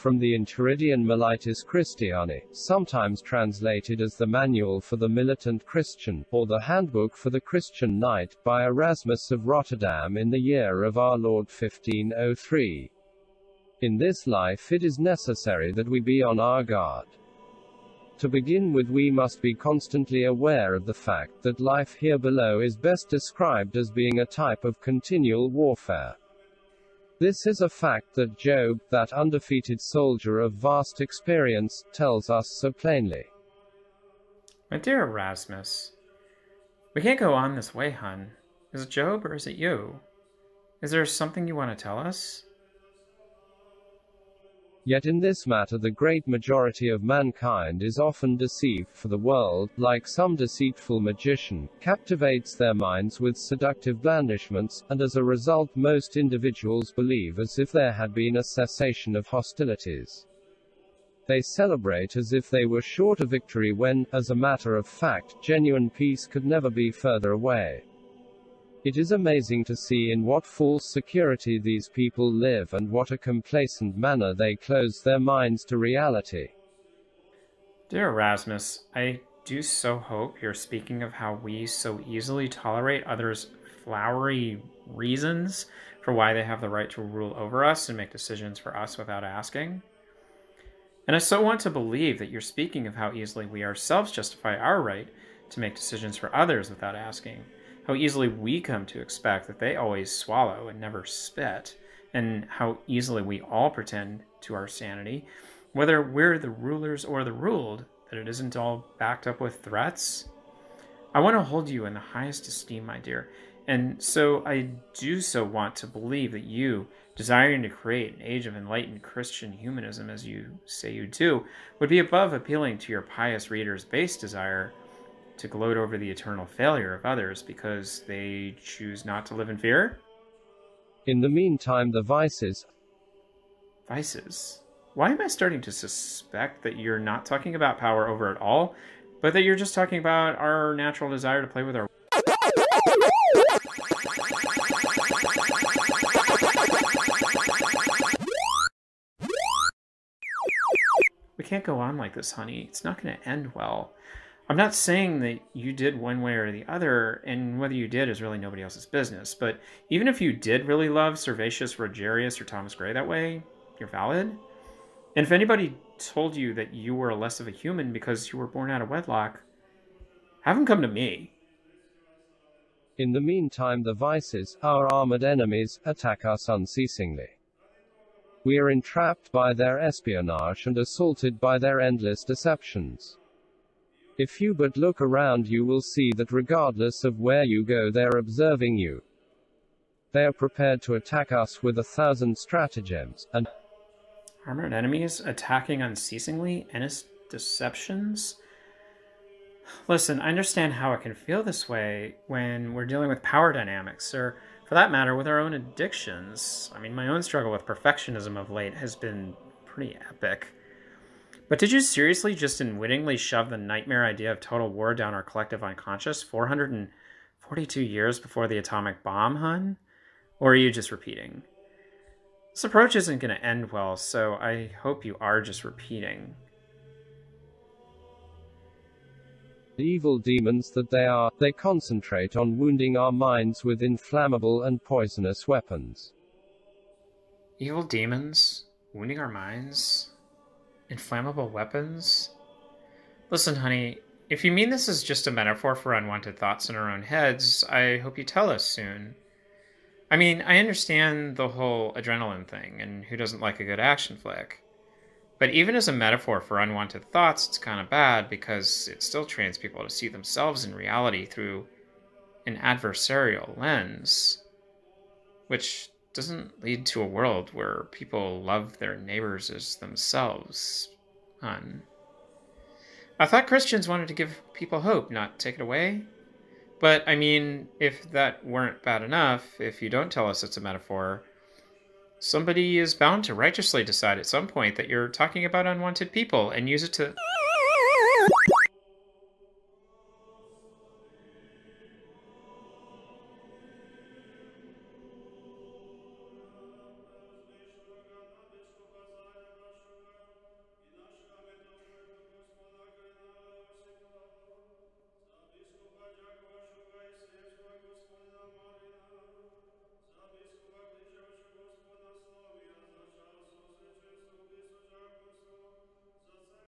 from the Enchiridion Militis Christiani, sometimes translated as the Manual for the Militant Christian, or the Handbook for the Christian Knight, by Erasmus of Rotterdam in the year of our Lord 1503. In this life it is necessary that we be on our guard. To begin with, we must be constantly aware of the fact that life here below is best described as being a type of continual warfare. This is a fact that Job, that undefeated soldier of vast experience, tells us so plainly. My dear Erasmus, we can't go on this way, hun. Is it Job or is it you? Is there something you want to tell us? Yet in this matter the great majority of mankind is often deceived, for the world, like some deceitful magician, captivates their minds with seductive blandishments, and as a result most individuals believe as if there had been a cessation of hostilities. They celebrate as if they were sure of victory when, as a matter of fact, genuine peace could never be further away. It is amazing to see in what false security these people live and what a complacent manner they close their minds to reality. Dear Erasmus, I do so hope you're speaking of how we so easily tolerate others' flowery reasons for why they have the right to rule over us and make decisions for us without asking. And I so want to believe that you're speaking of how easily we ourselves justify our right to make decisions for others without asking. How easily we come to expect that they always swallow and never spit, and how easily we all pretend to our sanity, whether we're the rulers or the ruled, that it isn't all backed up with threats. I want to hold you in the highest esteem, my dear, and so I do so want to believe that you, desiring to create an age of enlightened Christian humanism, as you say you do, would be above appealing to your pious readers' base desire to gloat over the eternal failure of others because they choose not to live in fear? In the meantime, the vices... Vices? Why am I starting to suspect that you're not talking about power over at all, but that you're just talking about our natural desire to play with our... We can't go on like this, honey. It's not going to end well. I'm not saying that you did one way or the other, and whether you did is really nobody else's business, but even if you did really love Servatius Rogerius or Thomas Gray that way, you're valid. And if anybody told you that you were less of a human because you were born out of wedlock, have them come to me. In the meantime, the vices, our armored enemies, attack us unceasingly. We are entrapped by their espionage and assaulted by their endless deceptions. If you but look around, you will see that regardless of where you go, they are observing you. They are prepared to attack us with 1,000 stratagems, and armored enemies attacking unceasingly, endless deceptions? Listen, I understand how it can feel this way when we're dealing with power dynamics, or for that matter, with our own addictions. I mean, my own struggle with perfectionism of late has been pretty epic. But did you seriously just unwittingly shove the nightmare idea of total war down our collective unconscious 442 years before the atomic bomb, hun? Or are you just repeating? This approach isn't going to end well, so I hope you are just repeating. the evil demons that they are, they concentrate on wounding our minds with inflammable and poisonous weapons. Evil demons? Wounding our minds? Inflammable weapons? Listen, honey, if you mean this is just a metaphor for unwanted thoughts in our own heads, I hope you tell us soon. I mean, I understand the whole adrenaline thing, and who doesn't like a good action flick? But even as a metaphor for unwanted thoughts, it's kind of bad because it still trains people to see themselves in reality through an adversarial lens, which doesn't lead to a world where people love their neighbors as themselves, hun. I thought Christians wanted to give people hope, not take it away. But, I mean, if that weren't bad enough, if you don't tell us it's a metaphor, somebody is bound to righteously decide at some point that you're talking about unwanted people and use it to